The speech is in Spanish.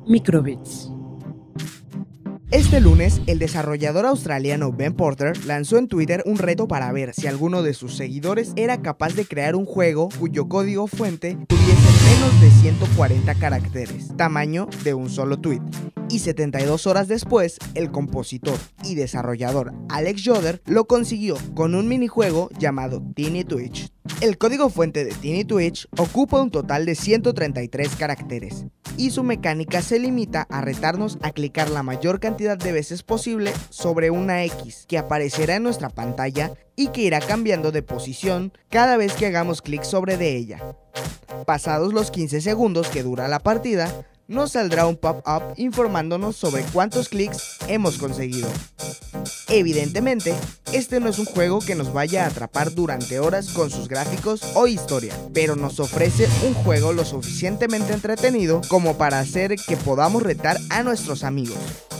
Microbits. Este lunes, el desarrollador australiano Ben Porter lanzó en Twitter un reto para ver si alguno de sus seguidores era capaz de crear un juego cuyo código fuente tuviese menos de 140 caracteres, tamaño de un solo tweet. Y 72 horas después, el compositor y desarrollador Alex Yoder lo consiguió con un minijuego llamado Tiny Twitch. El código fuente de Tiny Twitch ocupa un total de 133 caracteres, y su mecánica se limita a retarnos a clicar la mayor cantidad de veces posible sobre una X que aparecerá en nuestra pantalla y que irá cambiando de posición cada vez que hagamos clic sobre de ella. Pasados los 15 segundos que dura la partida, nos saldrá un pop-up informándonos sobre cuántos clics hemos conseguido. Evidentemente, este no es un juego que nos vaya a atrapar durante horas con sus gráficos o historia, pero nos ofrece un juego lo suficientemente entretenido como para hacer que podamos retar a nuestros amigos.